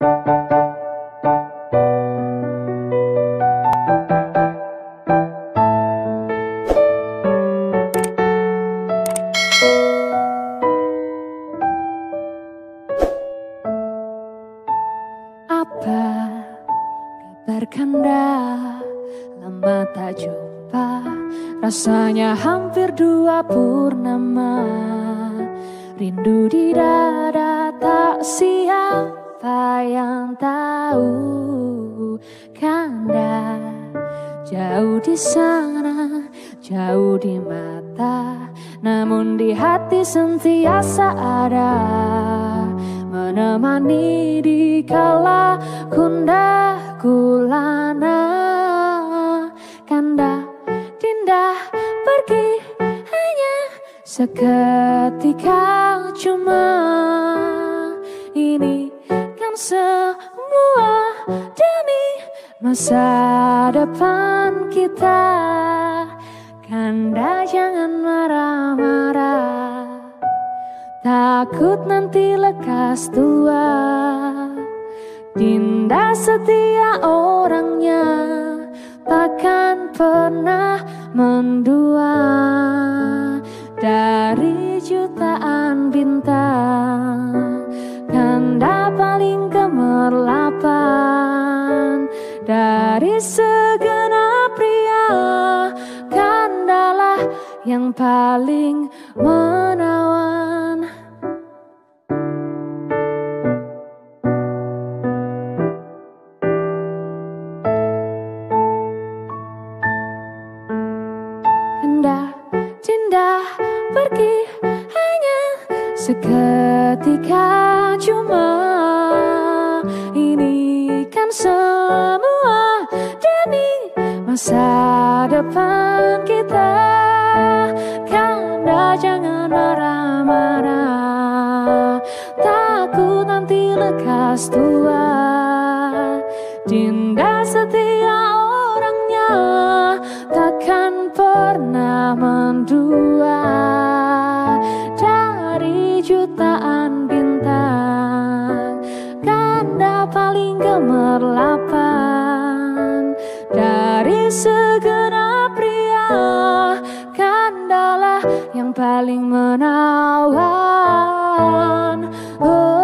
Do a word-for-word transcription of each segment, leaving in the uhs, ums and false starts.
Apa kabar Kanda? Lama tak jumpa, rasanya hampir dua purnama. Rindu di dada, tak siapa yang tahu. Kanda jauh di sana, jauh di mata, namun di hati sentiasa ada, menemani di kala gundah gulana. Kanda Dinda pergi hanya seketika, cuma ini kan semua demi masa depan kita. Kanda jangan marah-marah, takut nanti lekas tua. Dinda setia orangnya, takkan pernah mendua. Dari jutaan bintang, Kanda paling gemerlapan. Dari segenap pria, Kandalah yang paling menawan. Pergi hanya seketika, cuma ini kan semua demi masa depan kita. Kanda jangan marah-marah, takut nanti lekas tua. Dinda setia orangnya, takkan pernah mendua. Dari jutaan bintang, Kanda paling gemerlapan. Dari segenap pria, Kandalah yang paling menawan. Oh.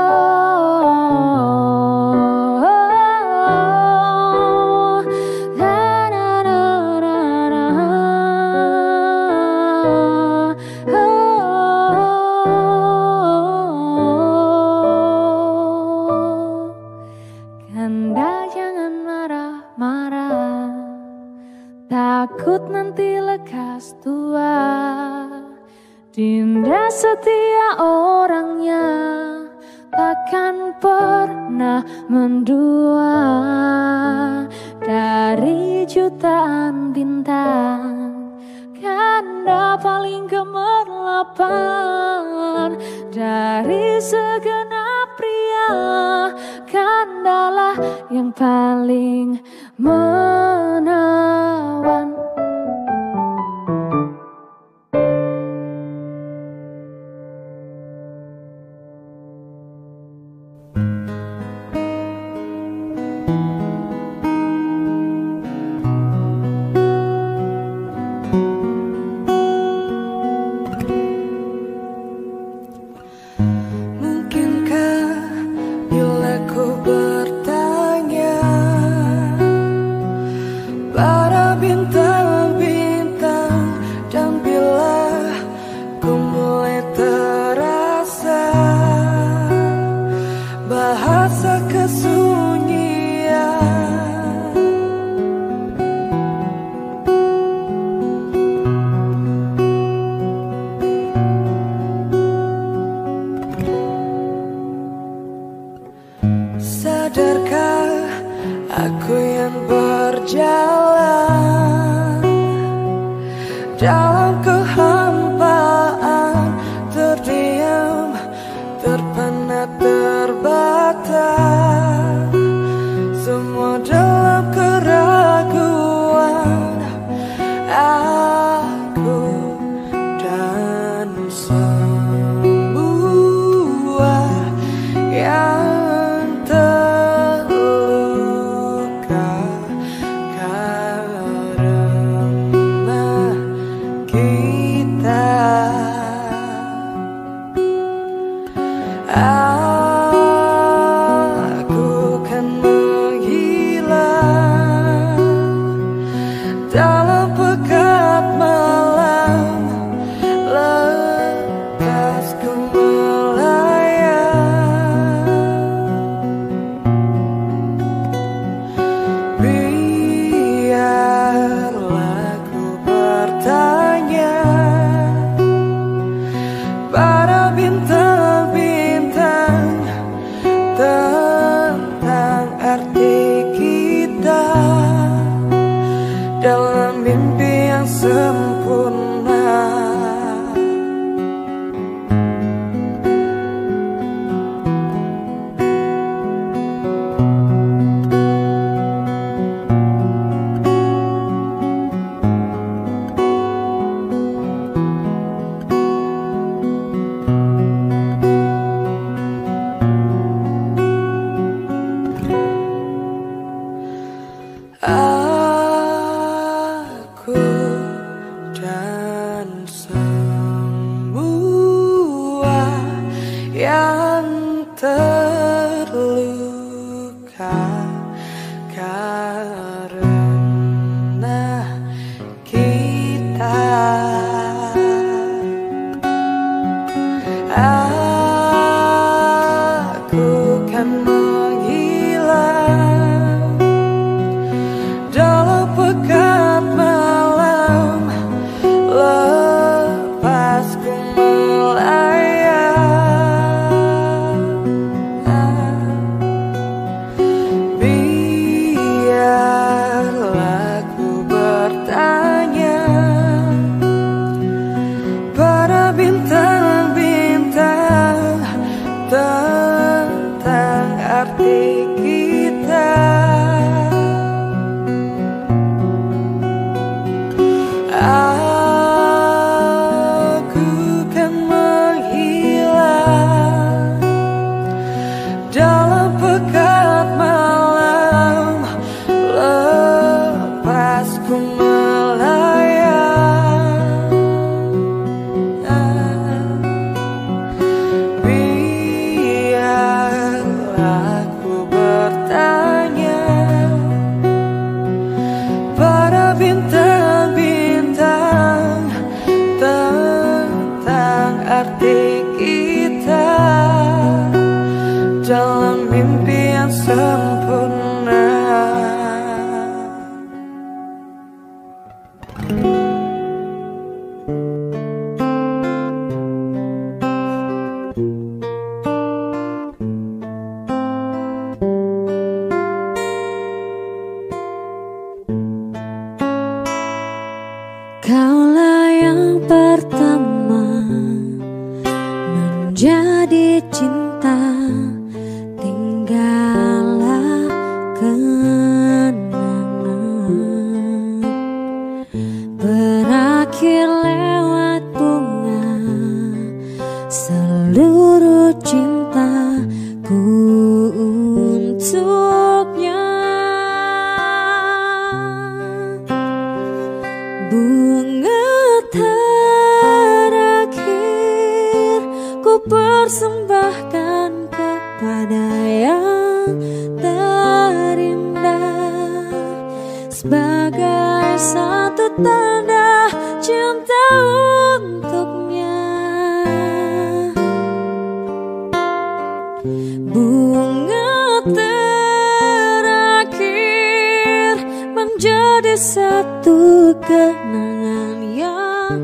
Takut nanti lekas tua. Dinda setia orangnya, takkan pernah mendua. Dari jutaan bintang, Kanda paling gemerlapan. Dari segenap pria, Kandalah yang paling menawan. Dalam kehampaan, terdiam, terpana, terbata, semua dalam keraguan. Aku dan semua yang ter akan menghilang dalam pekat malam lepas ku melayang. Biarlah ku bertanya pada bintang-bintang tentang arti kita. Aku kan menghilang dalam pekat malam lepas ku melayang. Biarlah ku bertanya pada bintang-bintang tentang arti kita dalam mimpi yang sempurna. Kaulah yang pertama menjadi cinta, tinggallah kenangan berakhir lewat bunga seluruh cintaku untuknya. Bunga terakhir ku persembahkan kepada yang terindah sebagai satu tanda cinta untuknya. Bunga terakhir menjadi satu kenangan yang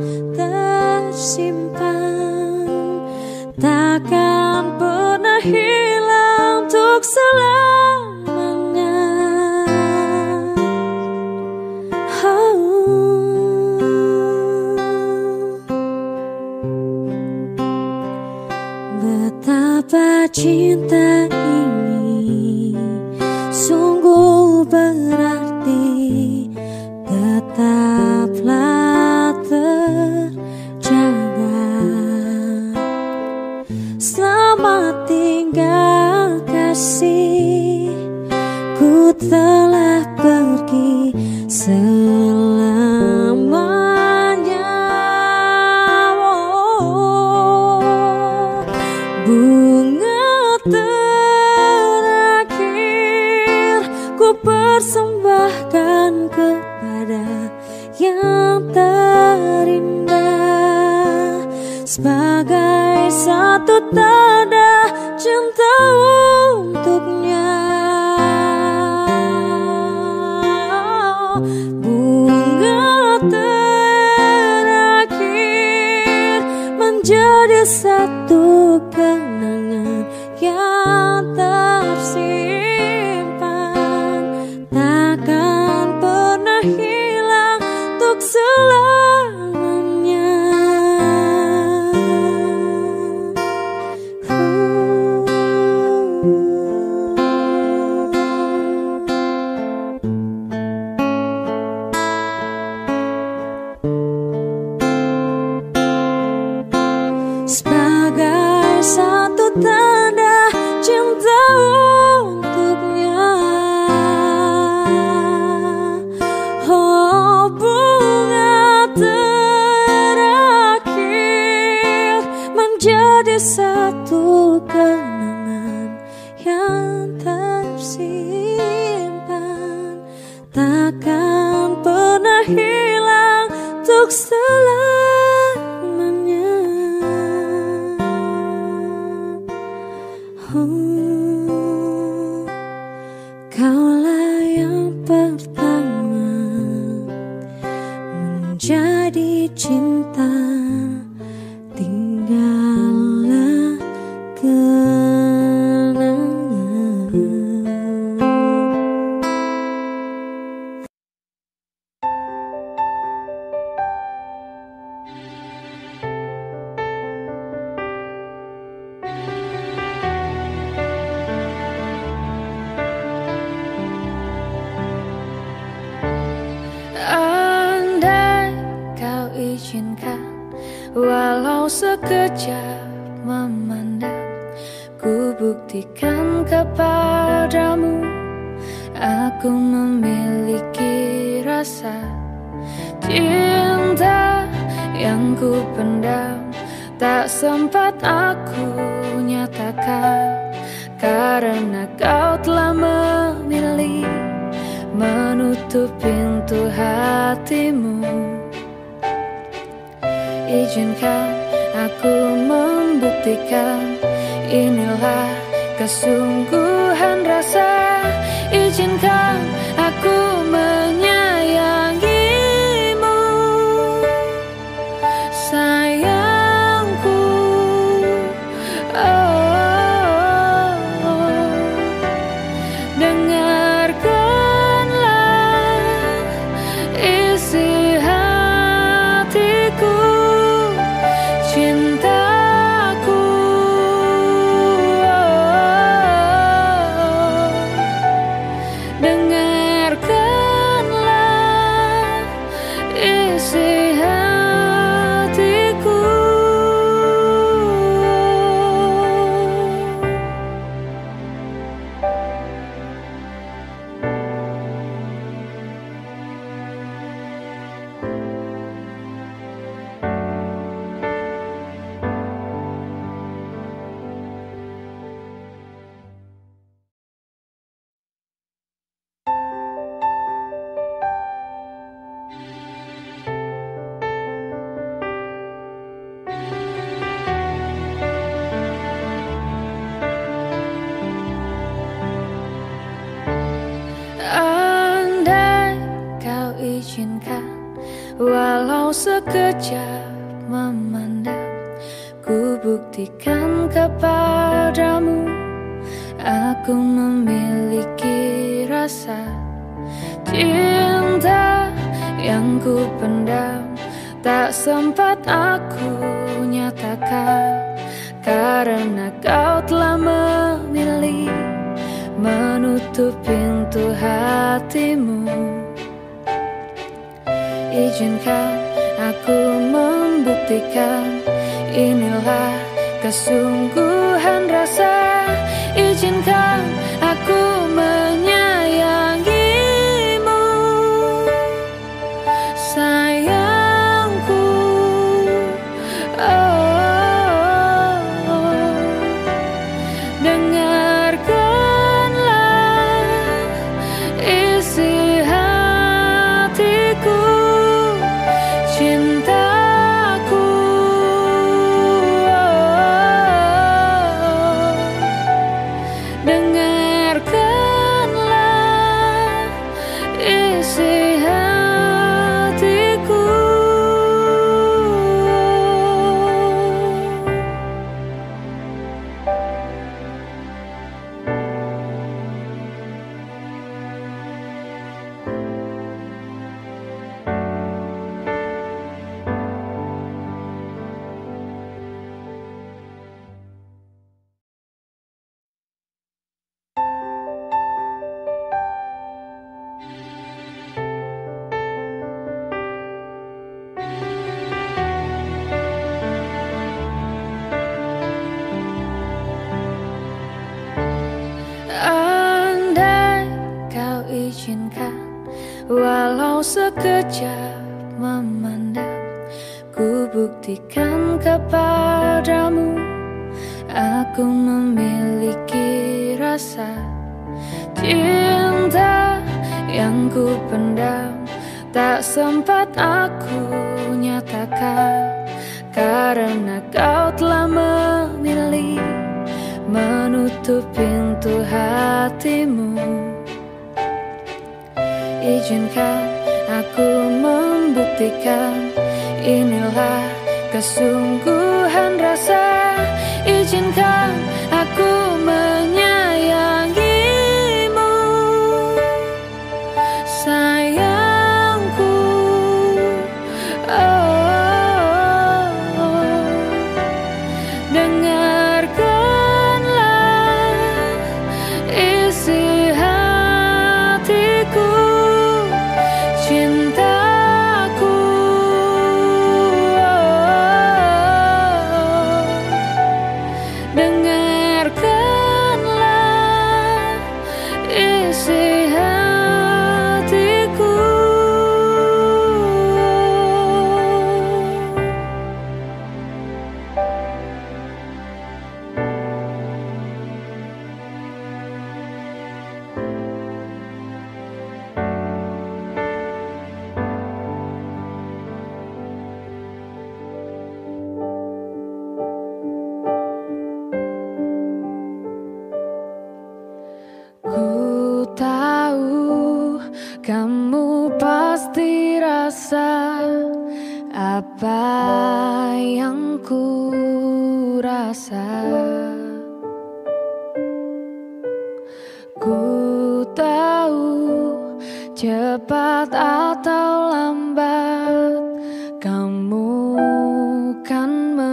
tersimpan, takkan pernah hilang untuk selamanya. Oh. Betapa cinta ini sungguh berarti, tetaplah terjaga. Selamat tinggal kasih, ku telah pergi selamanya. Oh, bunga terakhir ku persembahkan kepada yang terindah sebagai satu tanda cinta untuknya. Bunga terakhir menjadi satu kenangan yang tersimpan, takkan pernah hilang untuk selamanya. Sebagai satu tanda cinta sekejap memandang, ku buktikan kepadamu, aku memiliki rasa cinta yang ku pendam. Tak sempat aku nyatakan, karena kau telah memilih menutup pintu hatimu. Izinkan aku membuktikan, inilah kesungguhan rasa. Izinkan aku menyayangimu, sayangku. Oh, dengarkanlah isi hatiku, cintaku. Dengarkanlah isi hatiku. Andai kau izinkan, walau sekejap memandang, ku buktikan kepadamu, aku memiliki rasa cinta yang ku pendam. Tak sempat aku nyatakan, karena kau telah memilih menutup pintu hatimu. Izinkan aku membuktikan, inilah kesungguhan rasa. Izinkan aku menyayangimu, sayangku. Oh, dengarkanlah isi hatiku, cintaku. Oh, dengarkanlah isi hatiku, cintaku. Andai kau izinkan, walau sekejap memandang, ku buktikan kepadamu, aku memiliki rasa cinta yang ku pendam. Tak sempat aku nyatakan, karena kau telah memilih menutup pintu hatimu. Izinkan aku membuktikan, inilah kesungguhan rasa. Izinkan aku menyayangimu, sayangku. Oh, dengarkanlah isi hatiku, cintaku. Oh, kamu pasti rasa apa yang ku rasa. Ku tahu cepat atau lambat kamu kan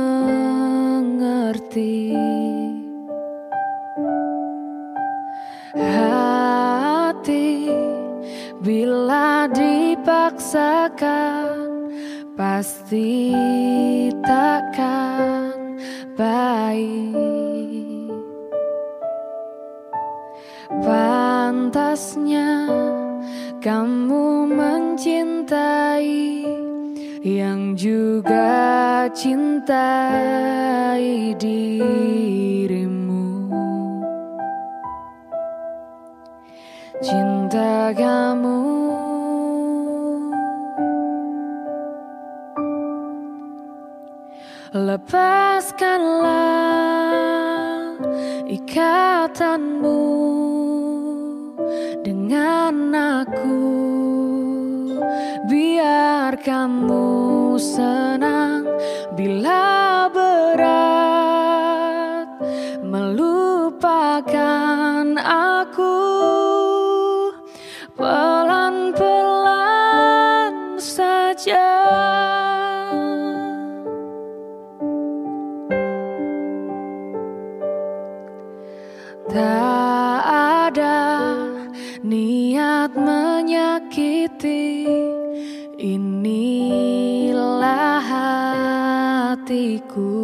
mengerti. Hati bila dipaksakan pasti takkan baik. Pantasnya kamu mencintai yang juga cintai dirimu. Cinta kamu lepaskanlah ikatanmu dengan aku, biar kamu senang bila berat melupakan aku. Pelan-pelan saja, tak ada niat menyakiti, inilah hatiku.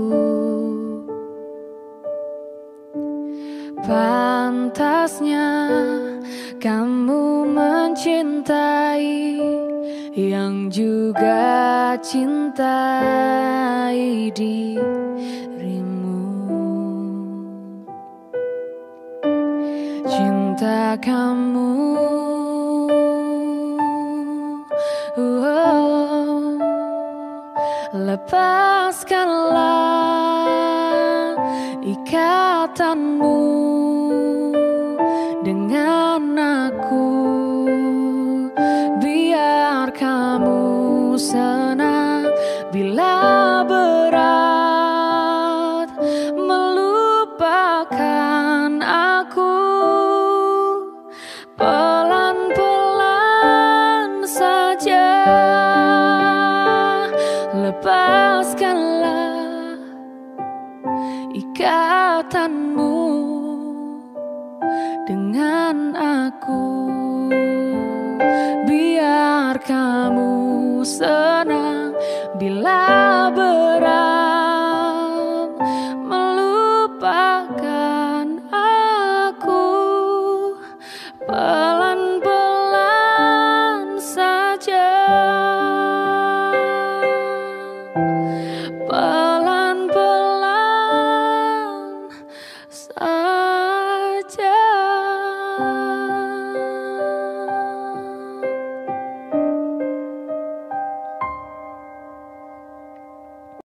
Pantasnya kamu mencintai yang juga cintai dirimu. Cinta kamu oh, lepaskanlah ikatanmu dengan aku, biar kamu senang bila berat melupakan aku. Pelan-pelan saja, lepaskanlah ikatanmu dengan aku, biar kamu senang bila